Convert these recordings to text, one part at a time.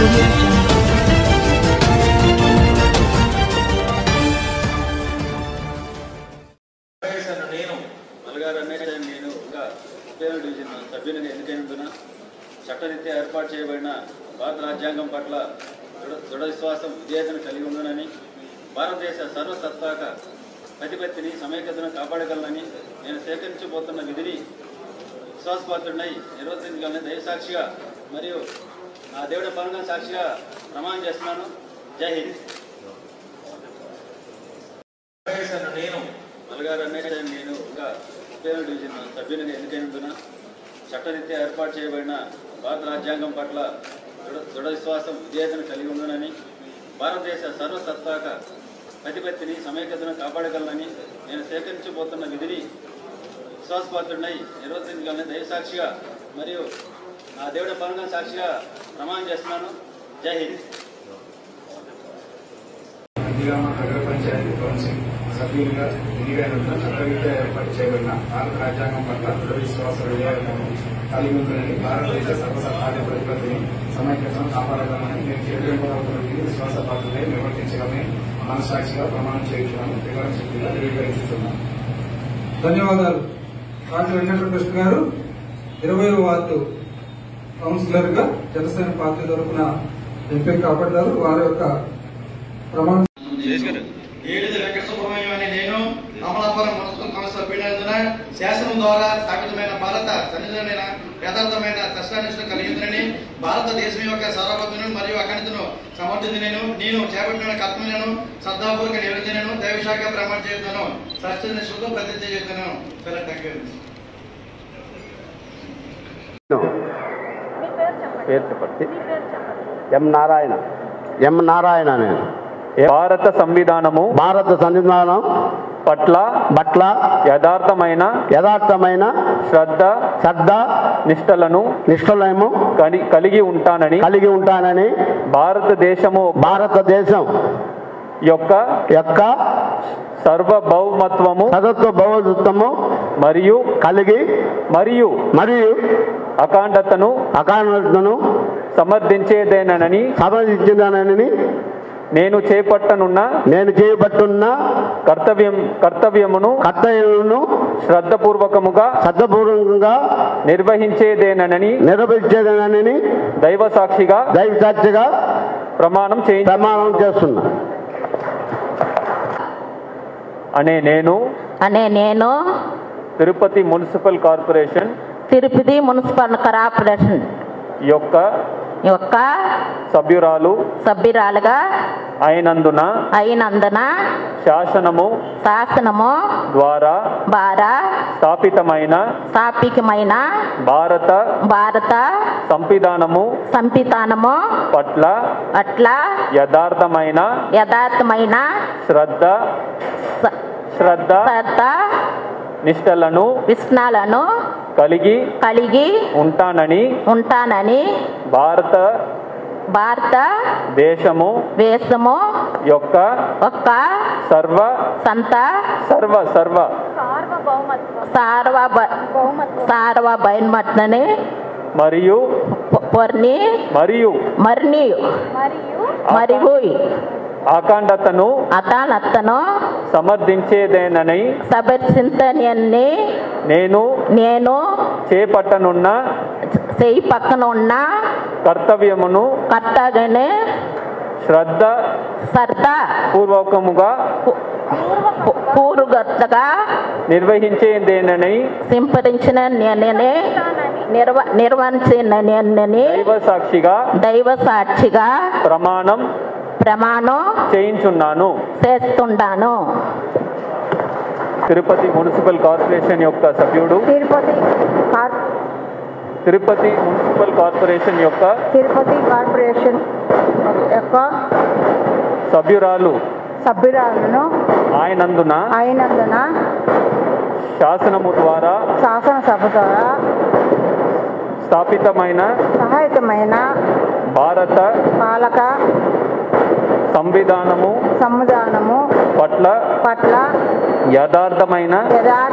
audio jungle. Division సభ్యునిగా ఎన్నికైనందున చట్టరీత్యా ఏర్పాటు చేయబడిన భారత రాజ్యాంగం పట్ల దృఢ విశ్వాసం విధేయతను కలిగి ఉండునని భారతదేశ సర్వసత్తాక ప్రతిపత్తిని సమైక్యతను కాపాడగలనని నేను సేకరించబోతున్న విధిని విశ్వాసపాత్రుడినై నిర్వర్తించగలని దైవసాక్షిగా మరియు నా దేవుడి పరంగా సాక్షిగా ప్రమాణం చేస్తున్నాను. జై హింద్. నేను మల్గారు రమేష్ నేను డివిజన్ సభ్యునిగా ఎన్నికైనందున చట్టరీత్యా ఏర్పాటు చేయబడిన భారత రాజ్యాంగం పట్ల దృఢ విశ్వాసం విధేయతను కలిగి ఉండునని భారతదేశ సర్వసత్తాక ప్రతిపత్తిని సమైక్యతను కాపాడగలనని నేను సేకరించబోతున్న విధిని విశ్వాసపాత్రుడినై నిర్వర్తించగలని దైవసాక్షిగా మరియు నా దేవుడి పరంగా సాక్షిగా ప్రమాణం చేస్తున్నాను. జై హింద్. నగర పంచాయతీ కౌన్సిల్ సభ్యులుగా ఎన్నికైనందున చట్టరీత్యా ఏర్పాటు చేయబడిన భారత రాజ్యాంగం పట్ల దృఢ విశ్వాస విధేయతను కలిగి ఉందని భారతదేశ సర్వసత్తాక ప్రతిపత్తిని సమైక్యతను కాపాడగలమని నేను చేపట్టబోతున్న విశ్వాసపాత్రులై నిర్వర్తించగలని మనసాక్షిగా ప్రమాణం చేయించున్నాను. వివరణ శక్తిగా ధృవీకరిస్తున్నాను. ధన్యవాదాలు. కాంతి వెంకటకృష్ణ గారు 20వ వార్డు కౌన్సిలర్ గా జనసేన పార్టీ తరఫున ఎంపిక కాబడ్డారు. వారి యొక్క ప్రమాణం ఏడుది వెంకట సుబ్రహ్మణ్యం అనే నేను అమలాపురం మున్సిపల్ కౌన్సిల్ సభ్యులైనందున శాసనం ద్వారా స్థాపితమైన భారత సన్నిధమైన యథార్థమైన కష్టానిష్టం కలిగిందని భారతదేశం యొక్క సార్వభౌమతను మరియు అఖండతను సమర్థించను నేను చేపట్టిన కర్తవ్యాలను శ్రద్ధాపూర్వక నిర్వహించను దైవశాఖ ప్రమాణం చేస్తాను. సత్యనిష్టతో ప్రతిజ్ఞ చేస్తాను. సరే, థ్యాంక్ యూ. ఎం నారాయణ నేను భారత సంవిధానం పట్ల యథార్థమైన శ్రద్ధ నిష్టలను కలిగి ఉంటానని భారతదేశం యొక్క సార్వభౌమత్వము మరియు అఖండతను సమర్థించేదేనని నేను చేపట్టనున్న కర్తవ్యమును శ్రద్ధపూర్వకముగా నిర్వహించేదేనని దైవసాక్షిగా ప్రమాణం చేస్తున్నా. అనే నేను తిరుపతి మున్సిపల్ కార్పొరేషన్ యొక్క సభ్యురాలుగా అయినందున శాసనము ద్వారా స్థాపితమైన భారత సంవిధానము పట్ల యథార్థమైన శ్రద్ధ నిష్టలను కలిగి ఉంటానని భారత దేశము యొక్క సార్వభౌమత్వాన్ని మరియు అఖండతను సమర్థించేదేనని నేను చేపట్టనున్న కర్తవ్యమును శ్రద్ధపూర్వకముగా నిర్వహించేదేనని దైవసాక్షిగా ప్రమాణం చేయించున్నాను. తిరుపతి మున్సిపల్ కార్పొరేషన్ యొక్క సభ్యుడు తిరుపతి మున్సిపల్ కార్పొరేషన్ యొక్క సభ్యురాలను అయినందున శాసనము ద్వారా స్థాపితమైన భారత సంవిధానము పట్ల యథార్థమైన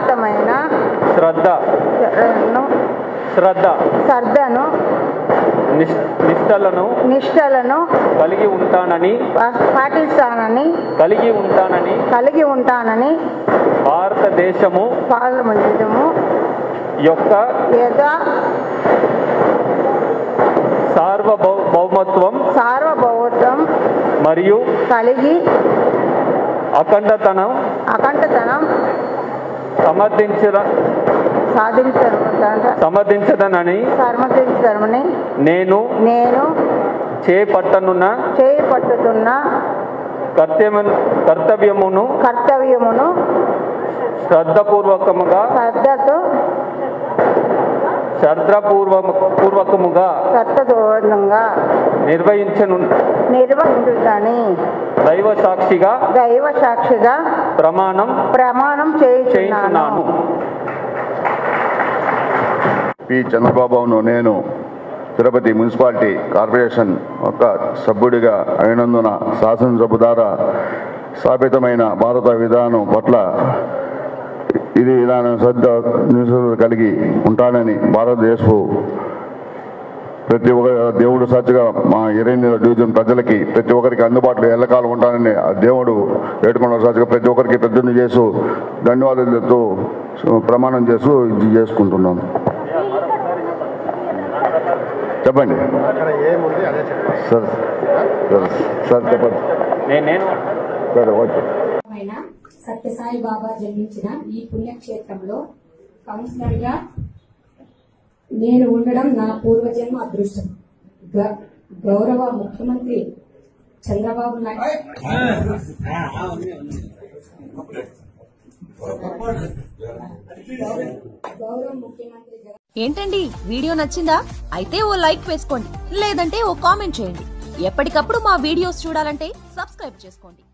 శ్రద్ధను నిష్టలను కలిగి ఉంటానని భారతదేశము యొక్క సార్వభౌమత్వం మరియు అఖండతనం సమర్థించదనని నేను చేపట్టనున్న కర్తవ్యమును శ్రద్ధపూర్వకముగా నిర్వహించునని దైవ సాక్షిగా ప్రమాణం చేయుచున్నాను. పి చంద్రబాబును నేను తిరుపతి మున్సిపాలిటీ కార్పొరేషన్ ఒక సభ్యుడిగా అయినందున శాసనసభ ద్వారా స్థాపితమైన భారత విధానం పట్ల ఇది విధానం శ్రద్ధ కలిగి ఉంటానని భారతదేశపు ప్రతి ఒక్క దేవుడు సాక్షిగా మా 28 డివిజన్ ప్రజలకి ప్రతి ఒక్కరికి అందుబాటులో ఎల్లకాలం ఉంటానని ఆ దేవుడు వేడుకున్న సాక్షిగా ప్రతి ఒక్కరికి పెద్దను చేస్తూ ధన్యవాదాలతో ప్రమాణం చేస్తూ ఇది చేసుకుంటున్నాను. చెప్పండి సార్. సార్ చెప్పండి. సరే ఓకే. సత్యసాయి బాబా జన్మించిన ఈ పుణ్యక్షేత్రంలో కౌన్సిలర్ గా నేను ఉండడం నా పూర్వజన్మ అదృష్టం. గౌరవ ముఖ్యమంత్రి చంద్రబాబు నాయుడు ఏంటండి వీడియో నచ్చిందా? అయితే ఓ లైక్ వేసుకోండి, లేదంటే ఓ కామెంట్ చేయండి. ఎప్పటికప్పుడు మా వీడియోస్ చూడాలంటే సబ్స్క్రైబ్ చేసుకోండి.